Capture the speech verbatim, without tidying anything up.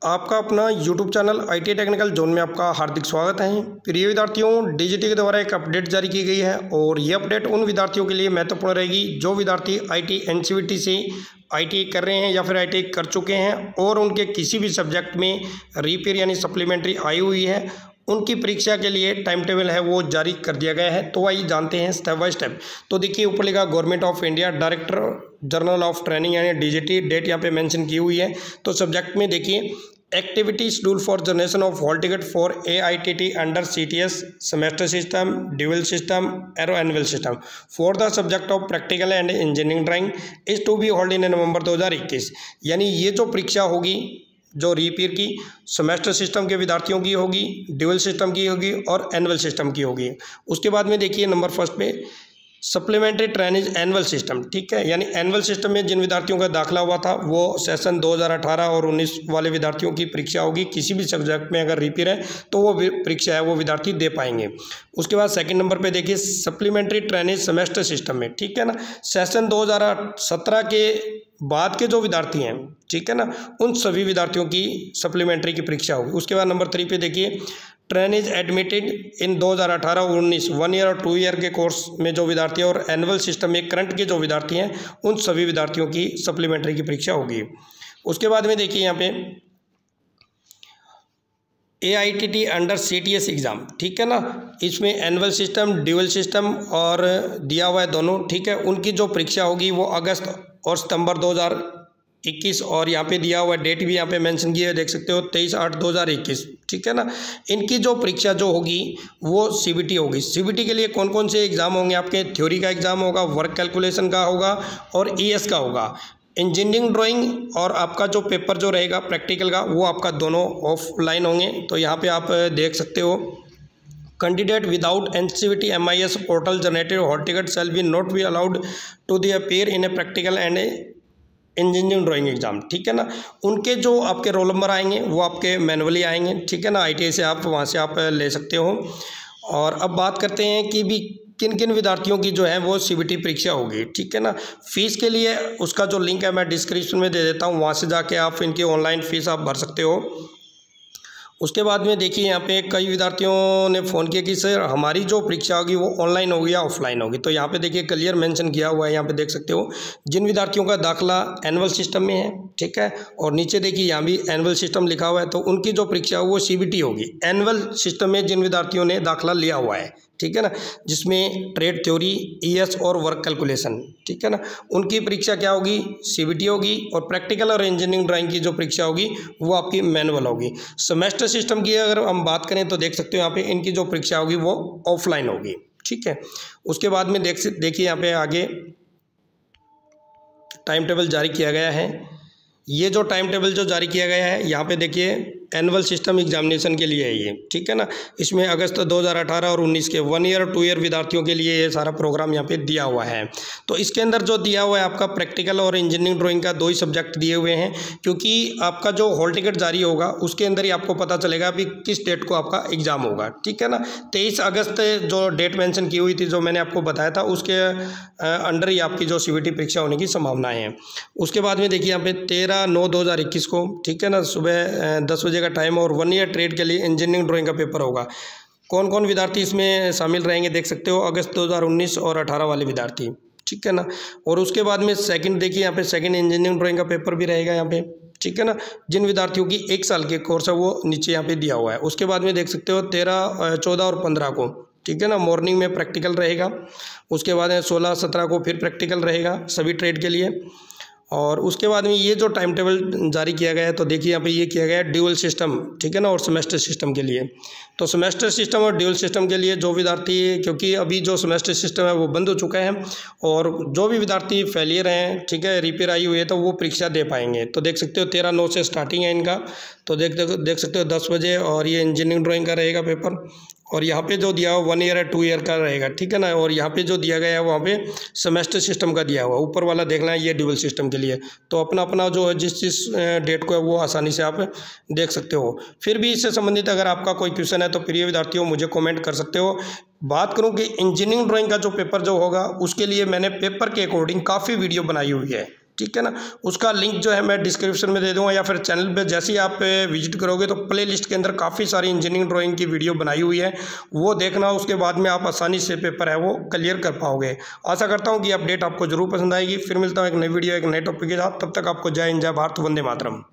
आपका अपना YouTube channel IT technical zone में आपका हार्दिक स्वागत है। प्रिय विद्यार्थियों, डीजीटी के द्वारा एक अपडेट जारी की गई है और ये अपडेट उन विद्यार्थियों के लिए महत्वपूर्ण रहेगी जो विद्यार्थी आईटी एनसीईआरटी से आईटी कर रहे हैं या फिर आईटी कर चुके हैं और उनके किसी भी सब्जेक्ट में रिपेयर यानी सप्लीमेंट्री आई हुई है। उनकी परीक्षा के लिए टाइम टेबल है वो जारी कर दिया गया है। तो आइए जानते हैं स्टेप बाय स्टेप। तो देखिए, ऊपर लिखा government of India director general of training यानी डीजीटी, डेट यहाँ पे मेंशन की हुई है। तो सब्जेक्ट में देखिए, activity schedule for generation of hall ticket for A I T T under C T S semester system, dual system, arrow annual system for the subject of practical and engineering drawing is to be hold in November दो हज़ार इक्कीस। यानी ये जो परीक्षा होगी, जो रीपीयर की सेमेस्टर सिस्टम के विद्यार्थियों की होगी, ड्यूअल सिस्टम की होगी और एनुअल सिस्टम की होगी। उसके बाद में देखिए नंबर फर्स्ट पे सप्लीमेंट्री ट्रेनिंग एनुअल सिस्टम, ठीक है। यानी एनुअल सिस्टम में जिन विद्यार्थियों का दाखिला हुआ था वो सेशन दो हज़ार अठारह और उन्नीस वाले विद्यार्थियों की परीक्षा होगी। किसी भी सब्जेक्ट में अगर रिपीयर है तो वो परीक्षा है वो विद्यार्थी दे पाएंगे। उसके बाद सेकंड नंबर पे देखिए सप्लीमेंट्री ट्रेनिंग सेमेस्टर सिस्टम में, ठीक है ना, सेशन दो हज़ार सत्रह के बाद के जो विद्यार्थी हैं, ठीक है ना, उन सभी विद्यार्थियों की सप्लीमेंट्री की परीक्षा होगी। उसके बाद नंबर थ्री पे देखिए ट्रेन इज एडमिटेड इन दो हज़ार अठारह उन्नीस वन ईयर और टू ईयर के कोर्स में जो विद्यार्थी हैं और एनुअल सिस्टम में करंट के जो विद्यार्थी हैं उन सभी विद्यार्थियों की सप्लीमेंट्री की परीक्षा होगी। उसके बाद में देखिए यहाँ पे A I T T under C T S exam, ठीक है ना, इसमें एनुअल सिस्टम, ड्यूअल सिस्टम और दिया हुआ है दोनों, ठीक है। उनकी जो परीक्षा होगी वो अगस्त और सितंबर दो हज़ार इक्कीस और यहाँ पे दिया हुआ डेट भी यहाँ पे मेंशन की है, देख सकते हो तेईस आठ दो हज़ार इक्कीस, ठीक है ना। इनकी जो परीक्षा जो होगी वो सीबीटी होगी। सीबीटी के लिए कौन कौन से एग्ज़ाम होंगे आपके? थ्योरी का एग्ज़ाम होगा, वर्क कैलकुलेशन का होगा और ईएस का होगा। इंजीनियरिंग ड्राइंग और आपका जो पेपर जो रहेगा प्रैक्टिकल का वो आपका दोनों ऑफलाइन होंगे। तो यहाँ पे आप देख सकते हो candidate without NCERT M I S portal generated hall ticket shall be not be allowed to the appear in a practical and engineering drawing exam, ठीक है ना। उनके जो आपके रोल नंबर आएंगे वो आपके मैनुअली आएंगे, ठीक है ना। आईटीआई से आप वहाँ से आप ले सकते हो। और अब बात करते हैं कि भी किन किन विद्यार्थियों की जो है वो सीबीटी परीक्षा होगी, ठीक है ना। फीस के लिए उसका जो लिंक है मैं डिस्क्रिप्शन में दे देता हूँ, वहाँ से जाके आप इनकी ऑनलाइन फीस आप भर सकते हो। उसके बाद में देखिए यहाँ पे कई विद्यार्थियों ने फ़ोन किया कि सर हमारी जो परीक्षा होगी वो ऑनलाइन होगी या ऑफलाइन होगी। तो यहाँ पे देखिए क्लियर मेंशन किया हुआ है, यहाँ पे देख सकते हो जिन विद्यार्थियों का दाखिला एनुअल सिस्टम में है, ठीक है, और नीचे देखिए यहाँ भी एनुअल सिस्टम लिखा हुआ है, तो उनकी जो परीक्षा है वो सीबीटी होगी। एनुअल सिस्टम में जिन विद्यार्थियों ने दाखिला लिया हुआ है, ठीक है ना, जिसमें ट्रेड थ्योरी, ईएस और वर्क कैलकुलेशन, ठीक है ना, उनकी परीक्षा क्या होगी? सीबीटी होगी। और प्रैक्टिकल और इंजीनियरिंग ड्राइंग की जो परीक्षा होगी वो आपकी मैनुअल होगी। सेमेस्टर सिस्टम की अगर हम बात करें तो देख सकते हो यहाँ पे इनकी जो परीक्षा होगी वो ऑफलाइन होगी, ठीक है। उसके बाद में देख देखिए यहाँ पे आगे टाइम टेबल जारी किया गया है। ये जो टाइम टेबल जो जारी किया गया है यहाँ पे देखिए एनुअल सिस्टम एग्जामिनेशन के लिए है ये, ठीक है ना। इसमें अगस्त दो हज़ार अठारह और उन्नीस के वन ईयर और टू ईयर विद्यार्थियों के लिए ये सारा प्रोग्राम यहाँ पे दिया हुआ है। तो इसके अंदर जो दिया हुआ है आपका प्रैक्टिकल और इंजीनियरिंग ड्राइंग का दो ही सब्जेक्ट दिए हुए हैं, क्योंकि आपका जो हॉल टिकट जारी होगा उसके अंदर ही आपको पता चलेगा अभी किस डेट को आपका एग्ज़ाम होगा, ठीक है ना। तेईस अगस्त जो डेट मैंशन की हुई थी जो मैंने आपको बताया था उसके अंडर ही आपकी जो सीबीटी परीक्षा होने की संभावनाएँ हैं। उसके बाद में देखिए यहाँ पे तेरह नौ दो हज़ार इक्कीस को, ठीक है ना, सुबह दस बजे का टाइम और वन ईयर ट्रेड के लिए इंजीनियरिंग ड्राइंग का पेपर होगा। कौन कौन विद्यार्थी इसमें शामिल रहेंगे देख सकते हो, अगस्त दो हज़ार उन्नीस और अठारह वाले विद्यार्थी, ठीक है ना। और उसके बाद में सेकंड देखिए यहाँ पे सेकंड इंजीनियरिंग ड्राइंग का पेपर भी रहेगा यहाँ पे, ठीक है ना। जिन विद्यार्थियों की एक साल के कोर्स है वो नीचे यहाँ पे दिया हुआ है। उसके बाद में देख सकते हो तेरह चौदह और पंद्रह को, ठीक है ना, मॉर्निंग में प्रैक्टिकल रहेगा। उसके बाद सोलह सत्रह को फिर प्रैक्टिकल रहेगा सभी ट्रेड के लिए। और उसके बाद में ये जो टाइम टेबल जारी किया गया है तो देखिए यहाँ पे ये किया गया है ड्यूअल सिस्टम, ठीक है ना, और सेमेस्टर सिस्टम के लिए। तो सेमेस्टर सिस्टम और ड्यूअल सिस्टम के लिए जो विद्यार्थी, क्योंकि अभी जो सेमेस्टर सिस्टम है वो बंद हो चुका है और जो भी विद्यार्थी फेलियर हैं, ठीक है, रिपेयर आई हुई है, तो वो परीक्षा दे पाएंगे। तो देख सकते हो तेरह नौ से स्टार्टिंग है इनका। तो देख देख सकते हो दस बजे और ये इंजीनियरिंग ड्राइंग का रहेगा पेपर। और यहाँ पे जो दिया हुआ वन ईयर है टू ईयर का रहेगा, ठीक है ना। और यहाँ पे जो दिया गया है वहाँ पे सेमेस्टर सिस्टम का दिया हुआ, ऊपर वाला देखना है ये ड्यूअल सिस्टम के लिए। तो अपना अपना जो है जिस जिस डेट को है वो आसानी से आप देख सकते हो। फिर भी इससे संबंधित अगर आपका कोई क्वेश्चन है तो प्रिय विद्यार्थियों मुझे कमेंट कर सकते हो। बात करूँ कि इंजीनियरिंग ड्राइंग का जो पेपर जो होगा उसके लिए मैंने पेपर के अकॉर्डिंग काफ़ी वीडियो बनाई हुई है, ठीक है ना। उसका लिंक जो है मैं डिस्क्रिप्शन में दे दूंगा, या फिर चैनल पे जैसे ही आप विजिट करोगे तो प्ले लिस्ट के अंदर काफ़ी सारी इंजीनियरिंग ड्राइंग की वीडियो बनाई हुई है, वो देखना। उसके बाद में आप आसानी से पेपर है वो क्लियर कर पाओगे। आशा करता हूँ कि अपडेट आपको जरूर पसंद आएगी। फिर मिलता हूँ एक नई वीडियो एक नए टॉपिक के साथ। तब तक आपको जय हिंद, जय भारत, वंदे मातरम।